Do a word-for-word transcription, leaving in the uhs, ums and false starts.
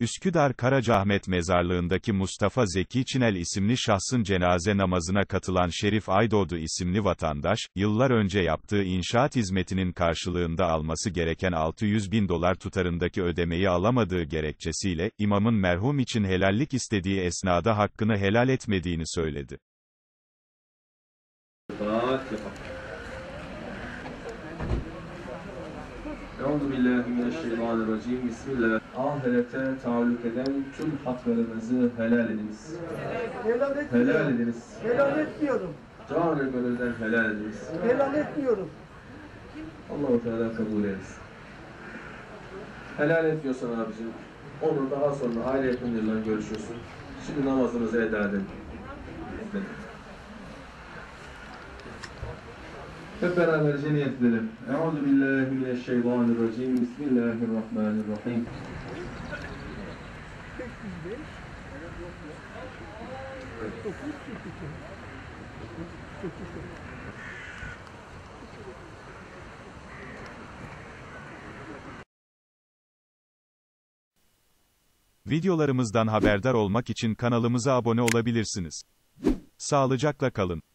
Üsküdar Karacaahmet Mezarlığı'ndaki Mustafa Zeki Çinel isimli şahsın cenaze namazına katılan Şerif Aydoğdu isimli vatandaş, yıllar önce yaptığı inşaat hizmetinin karşılığında alması gereken altı yüz bin dolar tutarındaki ödemeyi alamadığı gerekçesiyle, imamın merhum için helallik istediği esnada hakkını helal etmediğini söyledi. Euzubillahimineşşeytanirracim. Bismillah. Ahirete taalluk eden tüm haklarınızı helal ediniz. Helal etmiyorum. Helal ediniz. Helal etmiyorum. Canı gönülden helal ediniz. Helal etmiyorum. Allah-u Teala kabul etsin. Helal etmiyorsan abicim, onu daha sonra aile yakınlarıyla görüşüyorsun. Şimdi namazınızı eda edin. Hep beraberce niyet edelim. Euzubillahimineşşeytanirracim. Bismillahirrahmanirrahim. Videolarımızdan haberdar olmak için kanalımıza abone olabilirsiniz. Sağlıcakla kalın.